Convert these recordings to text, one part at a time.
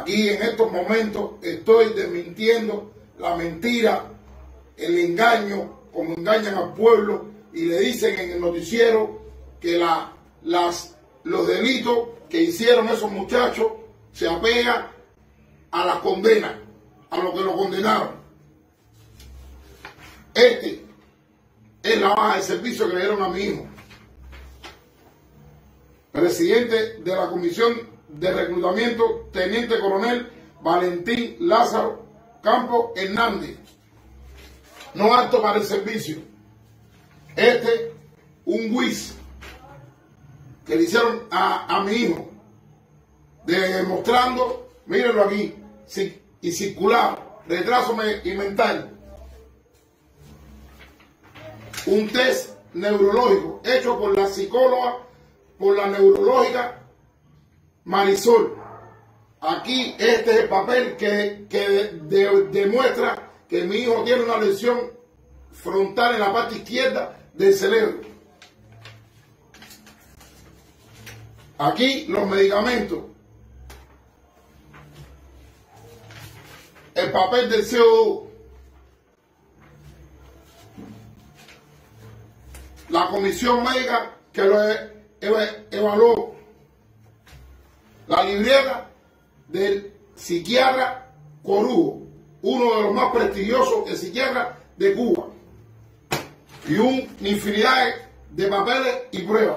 Aquí en estos momentos estoy desmintiendo la mentira, el engaño, como engañan al pueblo y le dicen en el noticiero que los delitos que hicieron esos muchachos se apegan a las condenas, a lo que lo condenaron. Es la baja de servicio que le dieron a mi hijo. Presidente de la Comisión de Reclutamiento, Teniente Coronel Valentín Lázaro Campos Hernández. No apto para el servicio. Un juicio que le hicieron a mi hijo, demostrando, mírenlo aquí, y circular, retraso y mental. Un test neurológico hecho por la psicóloga, por la neurológica Marisol. Aquí este es el papel que demuestra que mi hijo tiene una lesión frontal en la parte izquierda del cerebro. Aquí los medicamentos. El papel del CO2. La comisión médica que lo evaluó. La libreta del psiquiatra Corujo, uno de los más prestigiosos psiquiatras de Cuba. Y una infinidad de papeles y pruebas.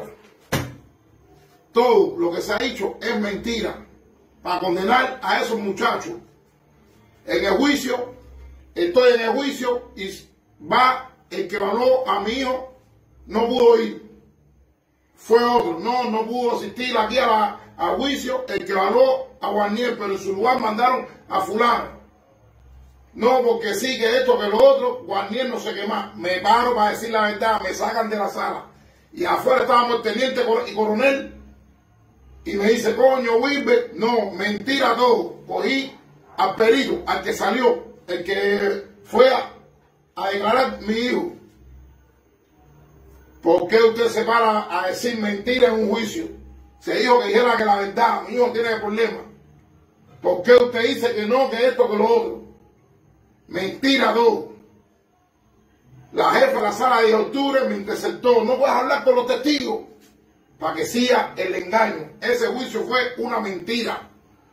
Todo lo que se ha dicho es mentira para condenar a esos muchachos. En el juicio, estoy en el juicio y va el que evaluó a mi hijo, no pudo ir. Fue otro, no pudo asistir aquí al juicio, el que evaluó a Guarnier, pero en su lugar mandaron a fulano. No, porque sí, que esto, que lo otro, Guarnier no sé qué más. Me paro para decir la verdad, me sacan de la sala. Y afuera estábamos el teniente y coronel, y me dice, coño, Wilber, no, mentira todo. Cogí al perito, al que salió, el que fue a declarar mi hijo. ¿Por qué usted se para a decir mentira en un juicio? Se dijo que dijera que la verdad, mi hijo tiene problemas. ¿Por qué usted dice que no, que esto, que lo otro? Mentira todo. La jefa de la sala de octubre me interceptó. No puedes hablar con los testigos para que siga el engaño. Ese juicio fue una mentira.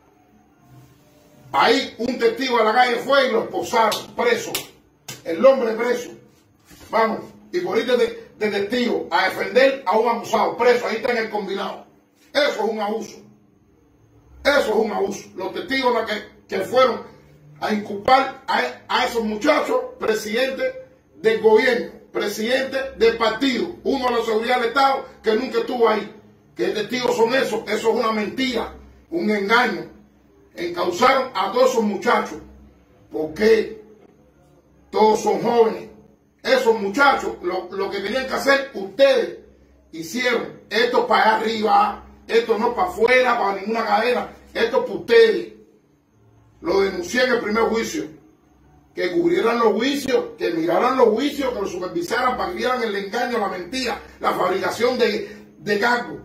Ahí un testigo de la calle fue y lo esposaron, preso. El hombre preso. Vamos, y por ir de testigo a defender a un abusado, preso, ahí está en el combinado. Eso es un abuso. Eso es un abuso. Los testigos que fueron a inculpar a esos muchachos, presidente del gobierno, presidente del partido, uno de la seguridad del Estado que nunca estuvo ahí. ¿Qué testigos son esos? Eso es una mentira, un engaño. Encausaron a todos esos muchachos. ¿Por qué? Todos son jóvenes. Esos muchachos, lo que tenían que hacer, ustedes hicieron. Esto es para allá arriba, esto no es para afuera, para ninguna cadena. Esto es para ustedes. Lo denuncié en el primer juicio. Que cubrieran los juicios, que miraran los juicios, que los supervisaran para que vieran el engaño, la mentira, la fabricación de cargos.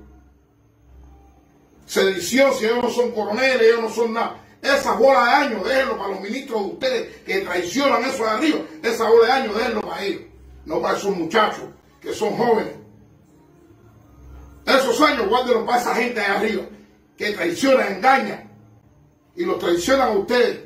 Sedición, si ellos no son coroneles, ellos no son nada. Esa bola de años, déjenlo para los ministros de ustedes que traicionan eso de arriba. Esa bola de años, déjenlo para ellos. No para esos muchachos que son jóvenes. Esos años, guárdenlos para esa gente de arriba que traiciona, engaña y los traicionan a ustedes.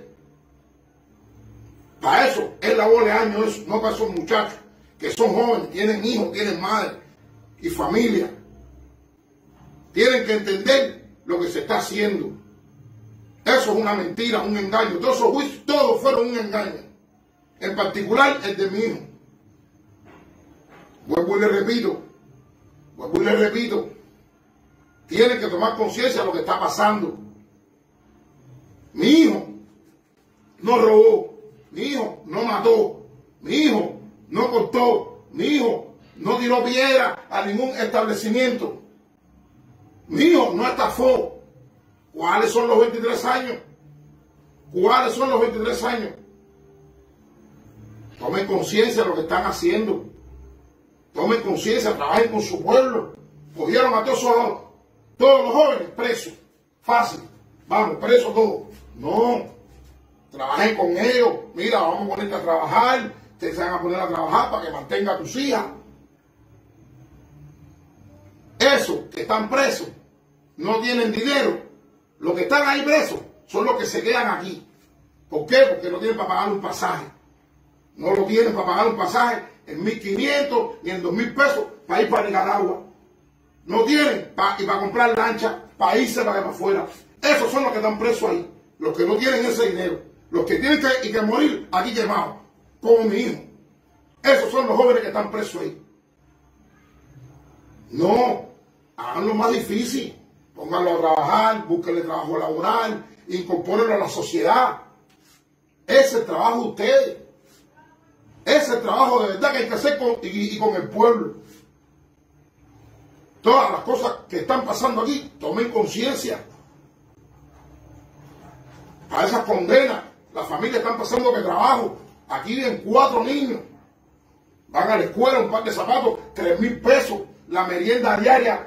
Para eso es la bola de años, eso, no para esos muchachos que son jóvenes, tienen hijos, tienen madre y familia. Tienen que entender lo que se está haciendo. Eso es una mentira, un engaño. Todos esos juicios, todos fueron un engaño. En particular el de mi hijo. Vuelvo y le repito. Tienen que tomar conciencia de lo que está pasando. Mi hijo no robó. Mi hijo no mató. Mi hijo no cortó. Mi hijo no tiró piedra a ningún establecimiento. Mi hijo no estafó. ¿Cuáles son los 23 años? ¿Cuáles son los 23 años? Tomen conciencia de lo que están haciendo. Tomen conciencia, trabajen con su pueblo. Cogieron a todos los jóvenes presos. Fácil. Vamos, presos todos. No, trabajen con ellos. Mira, vamos a ponerte a trabajar. Ustedes se van a poner a trabajar para que mantenga a tus hijas. Esos que están presos no tienen dinero. Los que están ahí presos son los que se quedan aquí. ¿Por qué? Porque no tienen para pagar un pasaje. No lo tienen para pagar un pasaje en 1.500 ni en 2.000 pesos para ir para Nicaragua. No tienen y para comprar lancha, para irse para afuera. Esos son los que están presos ahí. Los que no tienen ese dinero. Los que tienen que morir aquí quemados. Como mi hijo. Esos son los jóvenes que están presos ahí. No, háganlo más difícil. Pónganlo a trabajar, búsquenle trabajo laboral, incorpórenlo a la sociedad. Ese es el trabajo de ustedes. Ese es el trabajo de verdad que hay que hacer con el pueblo. Todas las cosas que están pasando aquí, tomen conciencia. A esas condenas, las familias están pasando de trabajo. Aquí viven 4 niños. Van a la escuela, un par de zapatos, 3.000 pesos. La merienda diaria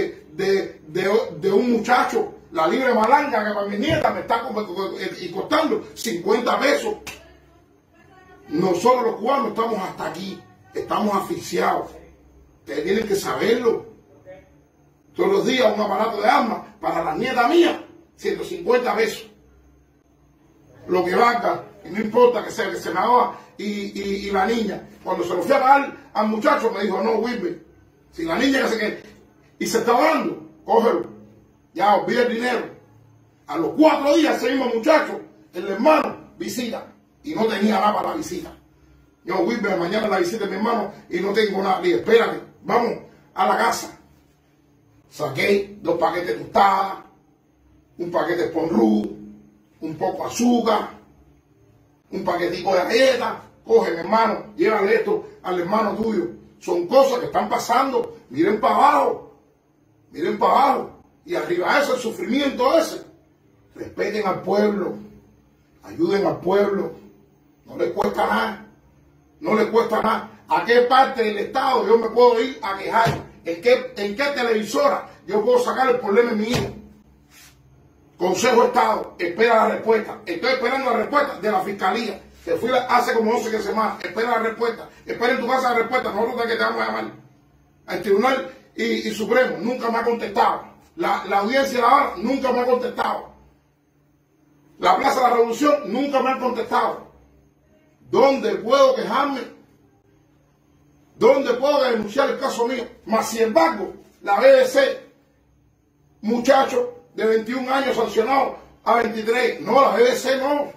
de un muchacho. La libre malanga que para mi nieta me está costando 50 pesos. Nosotros los cubanos estamos hasta aquí. Estamos asfixiados. Ustedes tienen que saberlo. Todos los días un aparato de armas para la nieta mía, 150 pesos. Lo que valga, y no importa que sea el senador y la niña. Cuando se lo fui a pagar al muchacho me dijo, no, Wilber, si la niña y se está dando, cógelo, ya olvida el dinero. A los 4 días ese mismo muchacho, el hermano, visita, y no tenía nada para la visita. Yo, Wilber, mañana la visita de mi hermano y no tengo nada. Le dije, espérate, vamos a la casa. Saqué 2 paquetes de tostadas, un paquete de ponrú, un poco de azúcar, un paquetico de galletas. Coge, mi hermano, llévale esto al hermano tuyo. Son cosas que están pasando. Miren para abajo. Miren para abajo. Y arriba de eso, el sufrimiento ese. Respeten al pueblo. Ayuden al pueblo. No les cuesta nada. No les cuesta nada. ¿A qué parte del Estado yo me puedo ir a quejar? ¿En qué televisora yo puedo sacar el problema de mi hijo? Consejo de Estado, espera la respuesta. Estoy esperando la respuesta de la Fiscalía. Que fui hace como 11 semanas. Espera la respuesta. Espera en tu casa la respuesta. Nosotros que te vamos a llamar. Al Tribunal y Supremo nunca me ha contestado. La Audiencia de La Habana nunca me ha contestado. La Plaza de la Revolución nunca me ha contestado. ¿Dónde puedo quejarme? ¿Dónde puedo denunciar el caso mío? Más sin embargo, la BBC, muchacho de 21 años sancionado a 23. No, la BBC no.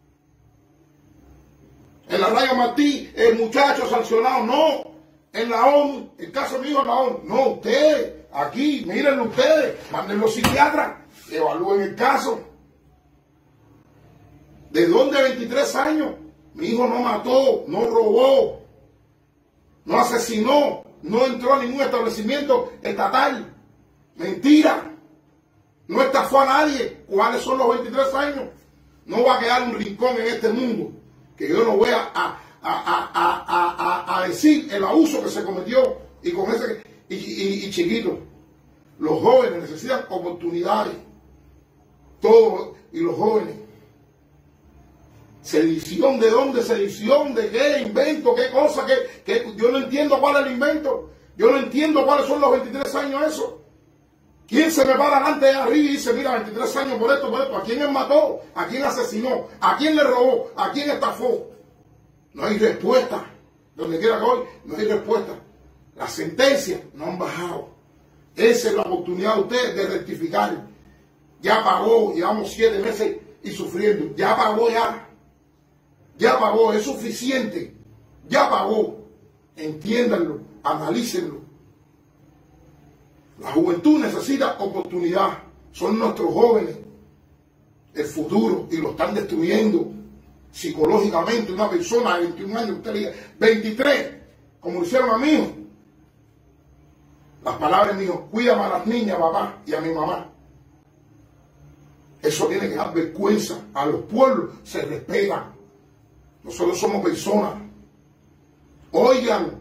En la Radio Martí, el muchacho sancionado, no. En la ONU, el caso mío en la ONU. No, ustedes, aquí, mírenlo ustedes, manden los psiquiatras, evalúen el caso. ¿De dónde 23 años? Mi hijo no mató, no robó, no asesinó, no entró a ningún establecimiento estatal. Mentira. No estafó a nadie. ¿Cuáles son los 23 años? No va a quedar un rincón en este mundo que yo no voy a decir el abuso que se cometió y con ese y chiquito. Los jóvenes necesitan oportunidades. Todos, y los jóvenes. ¿Sedición de dónde? ¿Sedición de qué? ¿Invento? ¿Qué cosa? ¿Qué? Yo no entiendo cuál es el invento. Yo no entiendo cuáles son los 23 años eso. ¿Quién se me para delante de arriba y dice, mira, 23 años por esto, por esto? ¿A quién él mató? ¿A quién asesinó? ¿A quién le robó? ¿A quién estafó? No hay respuesta. Donde quiera que hoy, no hay respuesta. Las sentencias no han bajado. Esa es la oportunidad de ustedes de rectificar. Ya pagó, llevamos 7 meses y sufriendo. Ya pagó ya. Ya pagó, es suficiente. Ya pagó. Entiéndanlo, analícenlo. La juventud necesita oportunidad. Son nuestros jóvenes, el futuro, y lo están destruyendo psicológicamente. Una persona de 21 años, usted le diga 23, como lo hicieron a mi hijo. Las palabras mías, cuídame a las niñas, papá, y a mi mamá. Eso tiene que dar vergüenza. A los pueblos se respetan. Nosotros somos personas. Oigan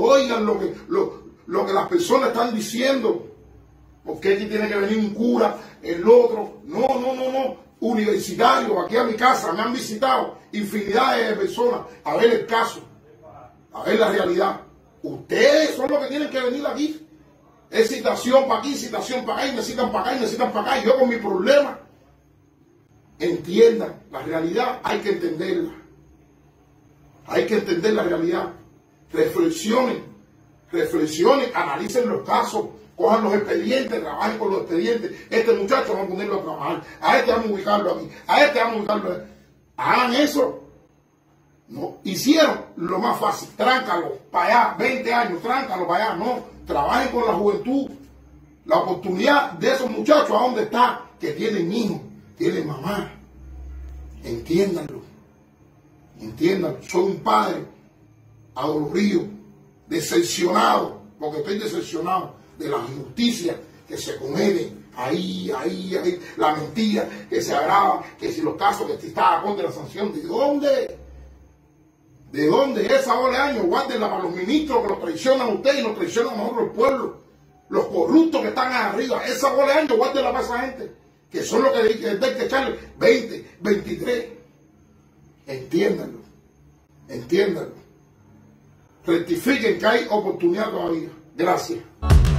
lo que las personas están diciendo. Porque aquí tiene que venir un cura, el otro. No. universitarios aquí a mi casa, me han visitado infinidad de personas a ver el caso, a ver la realidad. Ustedes son los que tienen que venir aquí. Es citación para aquí, citación para acá, y necesitan para acá, y necesitan para acá. Y yo con mi problema, entiendan la realidad, hay que entenderla. Hay que entender la realidad. Reflexionen, analicen los casos, cojan los expedientes, trabajen con los expedientes. Este muchacho vamos a ponerlo a trabajar, a este vamos a ubicarlo aquí, a este vamos a ubicarlo aquí. Hagan eso. No, hicieron lo más fácil, tráncalo para allá, 20 años, tráncalo para allá. No, trabajen con la juventud. La oportunidad de esos muchachos, ¿a dónde está? Que tienen hijos, tienen mamá. Entiéndanlo. Soy un padre adolorido, decepcionado, porque estoy decepcionado de las injusticias que se cometen ahí, la mentira que se agrava, que si los casos que estaba contra la sanción, ¿de dónde? ¿De dónde? Esa bola de años, guárdenla para los ministros que los traicionan a ustedes y nos traicionan a nosotros, el pueblo, los corruptos que están arriba, esa bola de años, guárdenla para esa gente, que son los que hay que echarle 20, 23. Entiéndanlo. Rectifiquen que hay oportunidad todavía. Gracias.